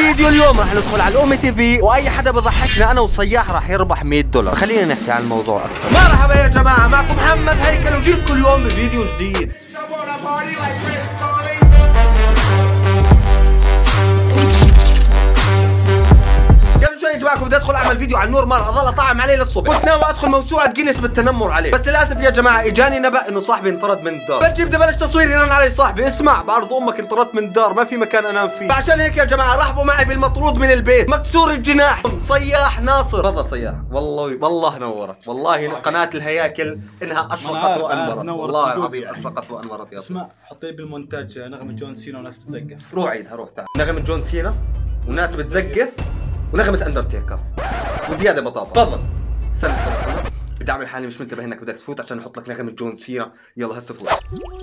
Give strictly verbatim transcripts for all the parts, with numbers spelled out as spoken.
فيديو اليوم راح ندخل على الأمي تي في، واي حدا بضحكنا انا وصياح راح يربح مية دولار. خلينا نحكي عن الموضوع اكثر. مرحبا يا جماعه، معكم محمد هيكل وجيت كل يوم بفيديو جديد. قبل شوي يا جماعه كنت ادخل اعمل فيديو عن نور مار اظل اطعم عليه للصبح، كنت ناوي ادخل موسوعه جينيس بالتنمر عليه، بس للاسف يا جماعه اجاني نبأ انه صاحبي انطرد من الدار. بجيب ببلش تصوير يرن علي صاحبي، اسمع بعرض امك انطردت من الدار ما في مكان انام فيه. فعشان هيك يا جماعه رحبوا معي بالمطرود من البيت مكسور الجناح صياح ناصر. تفضل صياح، والله والله نورت، والله قناه الهياكل انها اشرقت وانورت، والله العظيم اشرقت وانورت. يا اسمع حط لي بالمونتاج نغمه جون سينا وناس بتزقف. روح عيدها، روح تعال. نغمه جون سينا وناس بتزقف ونغمة اندرتيكر وزيادة بطاطا. تفضل. استنى استنى استنى، بدي اعمل حالي مش منتبه انك بدك تفوت عشان نحط لك نغمة جون سينا. يلا هسه فوت.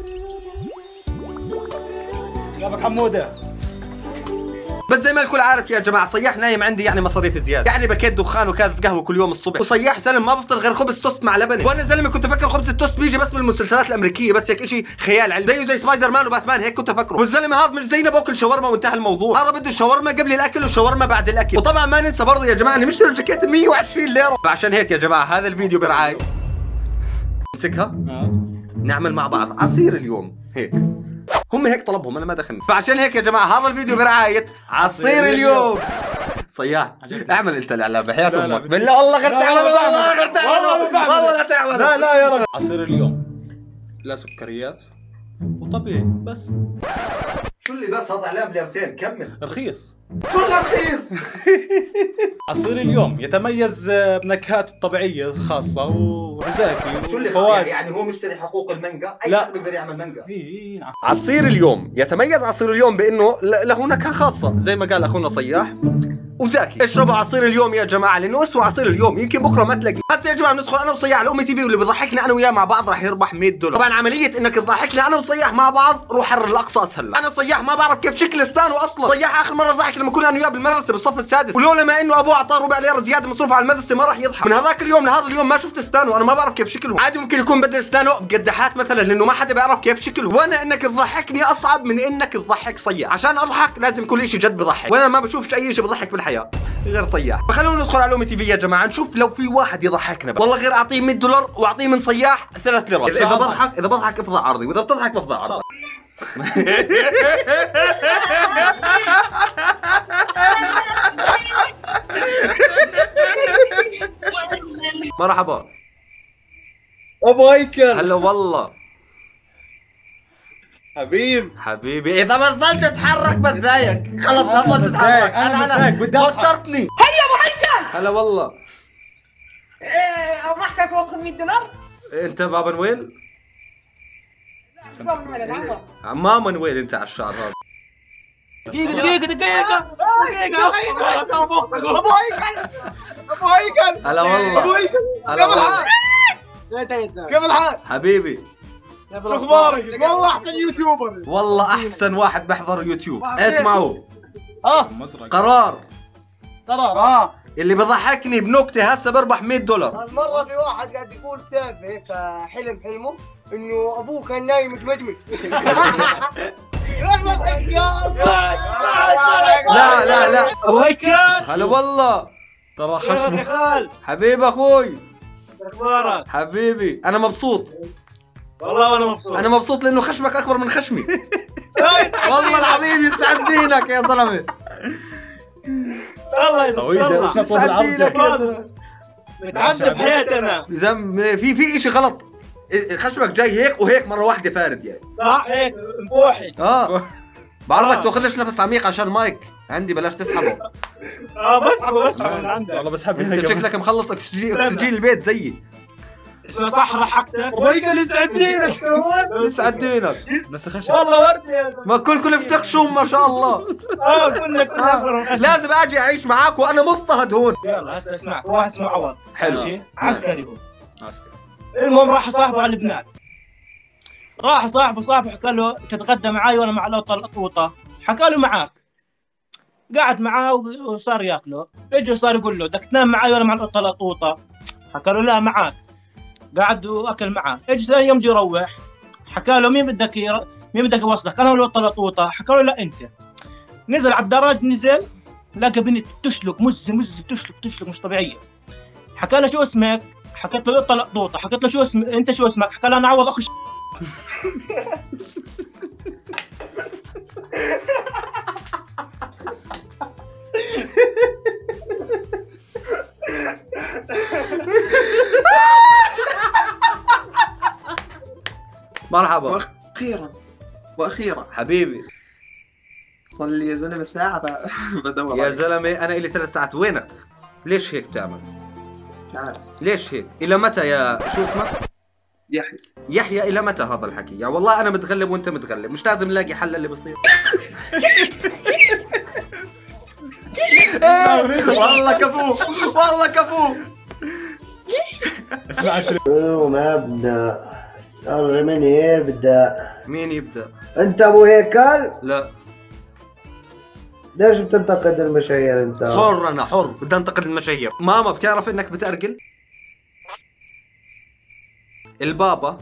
كيفك حمودة؟ بس زي ما الكل عارف يا جماعه صياح نايم عندي يعني مصاريف زياده، يعني بكيت دخان وكاس قهوه كل يوم الصبح، وصياح زلمه ما بفطر غير خبز توست مع لبن، وانا زلمه كنت افكر خبز التوست بيجي بس بالمسلسلات الامريكيه، بس هيك شيء خيال علمي زيه زي سبايدر مان وباتمان، هيك كنت افكره. والزلمه هذا مش زينا باكل شاورما وانتهى الموضوع، هذا بده الشاورما قبل الاكل والشاورما بعد الاكل. وطبعا ما ننسى برضه يا جماعه اني مشتري جاكيت مية وعشرين ليره. فعشان هيك يا جماعه هذا الفيديو برعايه، امسكها نعمل مع بعض عصير اليوم هيك، هم هيك طلبهم انا ما دخلني. فعشان هيك يا جماعه هذا الفيديو برعايه عصير اليوم. صياح اعمل انت الاعلان بحياة امك بالله، والله غير تعمل، والله غير تعمل، والله لا تعمل. لا لا يا رجل، عصير اليوم لا سكريات وطبيعي بس. شو اللي بس هذا اعلان بليرتين؟ كمل. رخيص. شو اللي رخيص؟ عصير اليوم يتميز بنكهات الطبيعية الخاصة وزاكي. شو اللي فوايد؟ يعني هو مشتري حقوق المانجا؟ اي حد بيقدر يعمل مانجا. اي نعم. عصير اليوم يتميز عصير اليوم بانه له نكهة خاصة زي ما قال اخونا صياح وزاكي. اشربوا عصير اليوم يا جماعه لانه اسوى عصير اليوم، يمكن بكره ما تلاقي. هسه يا جماعه بندخل انا وصياح على امي تي في، واللي بيضحكنا انا وياه مع بعض راح يربح مية دولار. طبعا عمليه انك تضحكنا انا وصياح مع بعض روح حرر الاقصى اسهل. انا صياح ما بعرف كيف شكل اسنانه اصلا. صياح اخر مره ضحك لما كنا انا وياه بالمدرسه بالصف السادس، ولولا ما انه ابوه اعطاه ربع ليره زياده مصروف على المدرسه ما راح يضحك. من هذاك اليوم لهذا اليوم ما شفت اسنانه، انا ما بعرف كيف شكله. عادي ممكن يكون بدل اسنانه بقدحات مثلا لانه ما حدا بيعرف كيف شكله. وانا انك تضحكني اصعب من انك تضحك صياح. عشان اضحك لازم كل شيء جد بضحك، وانا ما بشوفش اي شيء بضحك بالحياه غير صياح. فخلونا ندخل على امي تي في يا جماعه نشوف لو في واحد يضحكنا بقى. والله غير اعطيه مية دولار واعطيه من صياح ثلاث ليرات. اذا بضحك اذا بضحك افضع عرضي، واذا بتضحك بفضع عرضي. مرحبا ابو هيكل. هلا والله حبيب حبيبي. اذا ما تضل تتحرك بتضايق، خلص لا تضل تتحرك. انا انا وترتني. هيا ابو هيكل. هلا والله. ايه اضحكك واخذ مية دولار؟ انت بابا نويل؟ شو بابا نويل هذا؟ ماما نويل انت على الشعر هذا. دقيقة دقيقة دقيقة دقيقة ابو هيكل ابو هيكل. هلا والله. ابو هيكل هلا والله. كيف الحال؟ حبيبي شو اخبارك؟ والله احسن يوتيوبر. والله احسن واحد بحضر يوتيوب. اسمعوا اه قرار قرار. اه اللي بضحكني بنكته هسه بربح مية دولار. مرة في واحد قاعد يقول سالفة هيك حلم حلمه انه ابوه كان نايم متمجمج. لا لا لا. ابو هيكل. هلا والله. ترى كيفك يا خشمه. خال؟ حبيبي اخوي. اخبارك؟ حبيبي انا مبسوط، والله وانا مبسوط. انا مبسوط لانه خشمك اكبر من خشمي. والله العظيم يسعد دينك يا زلمه. الله يسعدك. يسعد دينك يا زلمه. متعذب بحياتنا. زم في في شيء غلط، خشمك جاي هيك وهيك مره واحده فارد يعني. صح هيك مفوحي. اه بعرضك تاخذش نفس عميق عشان مايك عندي بلاش تسحبه. اه بسحبه بسحبه من عندك. والله بسحب انت شكلك مخلص اكسجين اكسجين البيت زيي. اسمه صح ضحكتك. ابو هيكل يسعد دينك كمان. يسعد دينك. بس خشم. والله ورد يا زلمه. ما كل كل بتخشم ما شاء الله. اه كلنا كلنا. لازم اجي اعيش معاك وانا مضطهد هون. يلا هسه اسمع، في واحد اسمه عوض. حلو. ماشي عسكري هو. المهم راح صاحبه على لبنان. راح صاحبه صاحبه حكى له تتغدى معاي وانا مع لوطه القطوطه. حكى له معاك. قعد معاه وصار ياكله. اجى صار يقول له بدك تنام معاي وانا مع القطه القطوطه. حكى له لا معاك. قعد واكل معاه. اجى ثاني يوم بده يروح. حكى له مين بدك ير... مين بدك يوصلك؟ انا ولا طلطوطه؟ حكى له لا انت. نزل على الدرج، نزل لقى بنت تشلق مز مز بتشلق تشلق مش طبيعيه. حكى له شو اسمك؟ حكت له طلق ضوطه. حكت له شو اسمك انت؟ شو اسمك؟ حكى له انا عوض اخو. مرحبا. واخيرا واخيرا حبيبي صار لي يا زلمه ساعه ب- بدور يا عليك. زلمه انا الي ثلاث ساعات. وينك؟ ليش هيك بتعمل؟ مش عارف. ليش هيك؟ الى متى يا شو اسمك؟ يحيى يحيى الى متى هذا الحكي؟ يا والله انا متغلب وانت متغلب، مش لازم نلاقي حل اللي بصير. إيه، والله كفو والله كفو. اسمع وما ابدا يلا من يبدا؟ مين يبدا؟ انت ابو هيكل؟ لا ليش بتنتقد المشاهير انت؟ حر، انا حر، بدي انتقد المشاهير. ماما بتعرف انك بتأرجل؟ البابا؟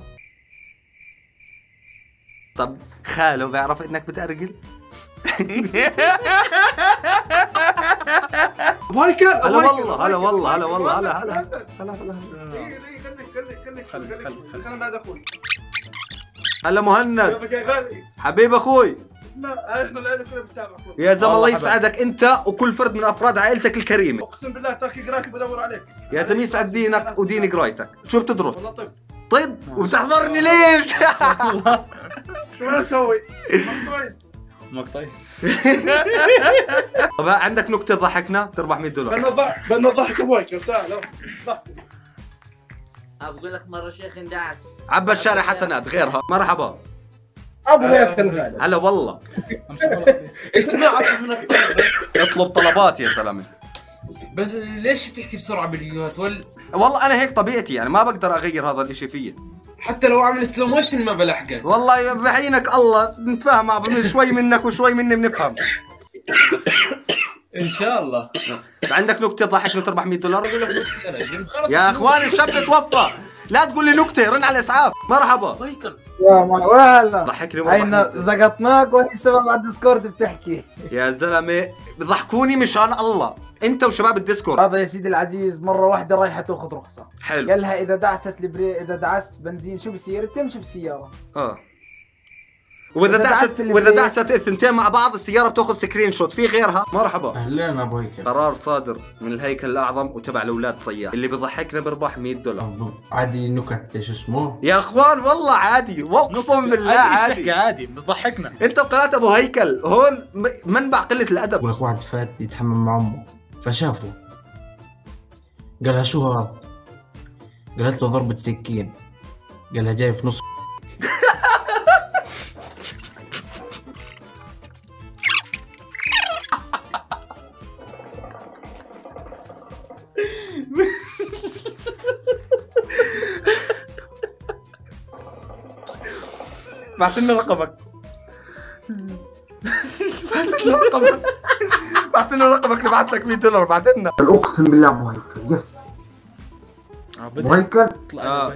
طب خاله بيعرف انك بتأرجل؟ هيكل هلا والله هلا والله هلا والله هلا هلا هلا هلا دقيقه دقيقه خليك خليك خليك خلي- خلي- خلي. خلينا نادي اخوي. هلا مهند يا غالي حبيب اخوي. لا احنا العيله كلها بتتابع اخوي. يا زلمه الله والله يسعدك انت وكل فرد من افراد عائلتك الكريمه. اقسم بالله تركي قرايتي بدور عليك. يا زلمه يسعد دينك ودين قرايتك. شو بتدرس؟ والله طيب طيب وبتحضرني ليش؟ شو بدنا نسوي؟ مقطوعين. مقطعي. طب عندك نكته تضحكنا تربح مية دولار. بدنا نضحك بدنا نضحك ابو هيكل تعال ضحك. اقول لك مره شيخ اندعس عبى الشارع حسنات غيرها. مرحبا. ابو هيكل غالي. هلا والله. اسمعك من الطلب بس. اطلب طلبات يا زلمه. بس ليش بتحكي بسرعه بالفيديوهات ولا والله انا هيك طبيعتي، يعني ما بقدر اغير هذا الاشي فيي. حتى لو اعمل سلو موشن ما بلحقك. والله بعينك الله نتفاهم مع بعض، شوي منك وشوي مني بنفهم. ان شاء الله. عندك نكته تضحكني وتربح مية دولار؟ خلص يا اخواني الشاب توفى، لا تقول لي نكته، رن على الاسعاف. مرحبا. يا ما وهلا ضحكني وربح هينا مية دولار. زقطناك وهي الشباب على الديسكورد بتحكي. يا زلمه بضحكوني مشان الله، انت وشباب الديسكورد. هذا يا سيدي العزيز مره واحده رايحه تاخذ رخصه، حلو. قال لها اذا دعست البري اذا دعست بنزين شو بصير؟ بتمشي بالسياره. اه واذا إذا دعست دعست اللي واذا بدي- دعست الثنتين مع بعض السياره بتاخذ سكرين شوت. في غيرها؟ مرحبا. اهلين ابو هيكل. قرار صادر من الهيكل الاعظم وتبع الاولاد صياح، اللي بيضحكنا بربح مية دولار. عادي نكت شو اسمه؟ يا اخوان والله عادي، واقسم بالله عادي. عادي. عادي بتضحكنا. انت بقناه ابو هيكل هون م- منبع قله الادب. بقول لك واحد فات يتحمم مع امه فشافه قال لها شو هذا؟ قالت له ضربة سكين، قال لها جاي في نص. بعت لنا رقمك. بعت لنا رقمك. بعت لنا رقمك نبعث لك مية دولار. بعت لنا. اقسم بالله ابو هيكل يس ابو هيكل آه.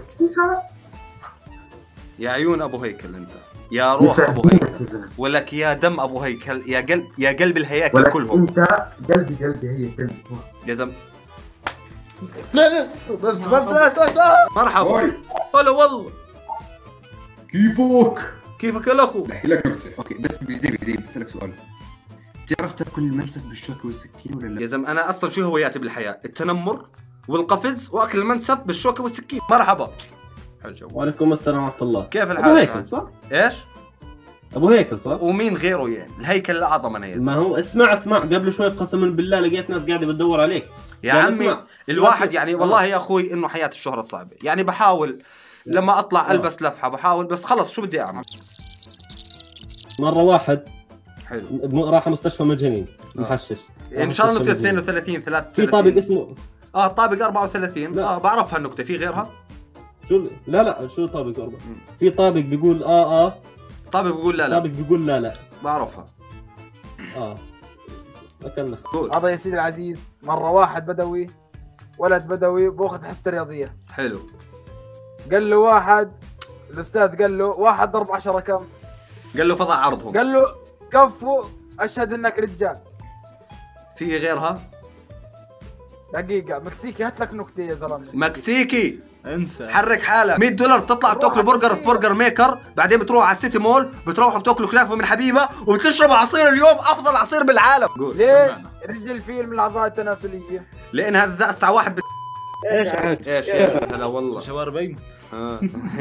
يا عيون ابو هيكل انت، يا روح ابو هيكل، ولك يا دم ابو هيكل، يا قلب يا قلب الهياكل كلهم. انت قلبي قلبي هي قلبي. يا زلمه لا لا بس بس مرحبا. هلا والله. كيفك؟ كيفك يا الاخو؟ احكي لك نكته. اوكي بس بدي بدي بسالك سؤال. بتعرف تاكل المنسف بالشوكه والسكين ولا لا؟ يا زلمه انا اصلا شو هواياتي بالحياه؟ التنمر والقفز واكل المنسف بالشوكه والسكين. مرحبا. حلو جو. وعليكم السلام ورحمة الله. كيف الحال؟ أبو هيكل صح؟ ايش؟ أبو هيكل صح؟ ومين غيره يعني؟ الهيكل الاعظم انا يا زلمه. ما هو اسمع اسمع قبل شوي قسما بالله لقيت ناس قاعدة بتدور عليك. يا عمي الواحد يعني والله يا اخوي انه حياه الشهره صعبه، يعني بحاول لما اطلع البس لفحه بحاول، بس خلص شو بدي اعمل؟ مرة واحد حلو راح مستشفى مجانين محشش. ان شاء الله نكته اثنين وثلاثين ثلاثة وثلاثين. في طابق اسمه اه طابق أربعة وثلاثين. لا. اه بعرفها النكته. في غيرها؟ شو لا لا شو طابق أربعة؟ في طابق بيقول اه اه طابق بيقول لا لا. طابق بيقول لا لا. بعرفها. اه اكلنا. هذا يا سيدي العزيز مره واحد بدوي ولد بدوي باخذ حصه رياضيه. حلو. قال له واحد الاستاذ قال له واحد ضرب عشرة كم؟ قال له فضع عرضهم. قال له كفو اشهد انك رجال. في غيرها؟ دقيقة مكسيكي هات لك نكتة يا زلمة. مكسيكي انسى حرك حالك. مية دولار بتطلع بتاكلوا برجر في برجر ميكر، بعدين بتروحوا على السيتي مول بتروحوا بتاكلوا كنافه من حبيبه وبتشربوا عصير اليوم افضل عصير بالعالم. قول. ليش؟ رجل الفيل من الاعضاء التناسلية. لان هذا الساعه واحد بت... ايش عاد؟ ايش هلا والله شواربين. آه.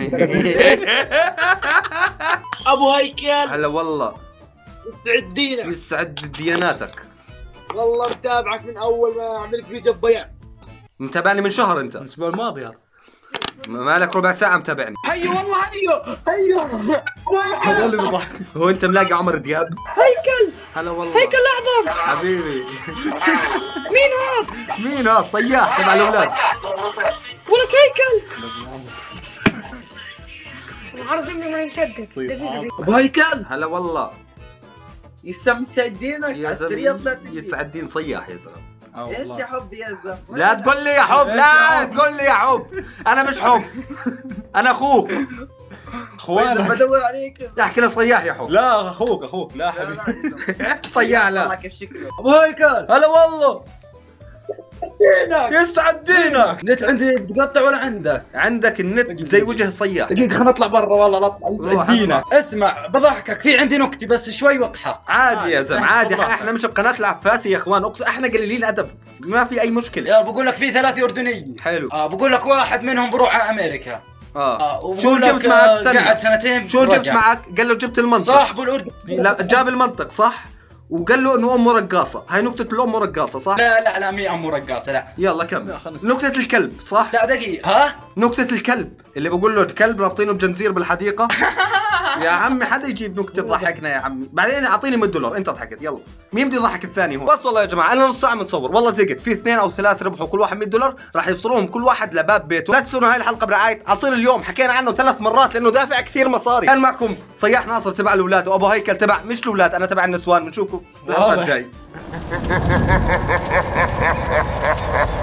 ابو هيكل هلا والله يسعد دينك. يسعد دياناتك. والله متابعك من اول ما عملت فيديو ببيان. متابعني من شهر انت؟ الاسبوع الماضي هذا. مالك ربع ساعه متابعني. هيو والله هيو هيو هذا اللي بضحك. هو انت ملاقي عمر دياب؟ هيكل هلا والله هيكل الاعظم حبيبي. مين هذا؟ مين هذا؟ صياح تبع الاولاد. ولك هيكل العرض مني ما يصدق. ابو هيكل هلا والله يسمى يسعدينك يا على السريع طلعت زلمه يسعد دين صياح يا زلمه. ايش يا حبي يا زلمه؟ لا تقول لي يا حب، لا تقول لي يا حب، انا مش حب، انا اخوك. اخوانا بدور عليك يا زلمه. احكي لي صياح يا حب. لا اخوك اخوك لا لا حبيبي. لا يا زلمه صياح لا. والله كيف شكله. ابو هيكل هلا والله دينك يسعد دينك. نت عندي بتقطع ولا عندك؟ عندك النت زي وجه الصياح. دقيقة خلينا نطلع برا والله لا روح يسعد دينك. اسمع بضحكك في عندي نكتة بس شوي وقحة. عادي يا زلمه عادي، تفضل. احنا مش بقناه العفاسي يا اخوان، اقسم احنا قليلين ادب ما في اي مشكله. يلا بقول لك في ثلاثة أردنية. حلو. اه بقول لك واحد منهم بروح على أمريكا. اه اه شو وبقول جبت لك، معك؟ آه، استنى. قعد سنتين شو جبت رجع. معك؟ قال له جبت المنطق. صاحبه الأردني. لا جاب المنطق صح، وقال له انه امه رقاصه. هاي نكته الام رقاصه صح؟ لا لا لا مي أمه رقاصة لا. يلا كمل. نكته الكلب صح؟ لا دقيقة ها؟ نكتة الكلب اللي بقول له الكلب رابطينه بجنزير بالحديقة. يا عمي حدا يجيب نكتة تضحكنا يا عمي، بعدين اعطيني مية دولار، انت ضحكت يلا. مين بده يضحك الثاني هو؟ بس والله يا جماعة انا نص ساعة بنصور، والله زقت، في اثنين او ثلاث ربحوا كل واحد مية دولار، راح يوصلوهم كل واحد لباب بيته. لا تنسوا هاي الحلقة برعاية عصير اليوم، حكينا عنه ثلاث مرات لانه دافع كثير مصاري. كان معكم صياح ناصر تبع الاولاد، وابو هيكل تبع مش الاولاد، انا تبع النسوان. بنشوفكم الحلقة الجاي.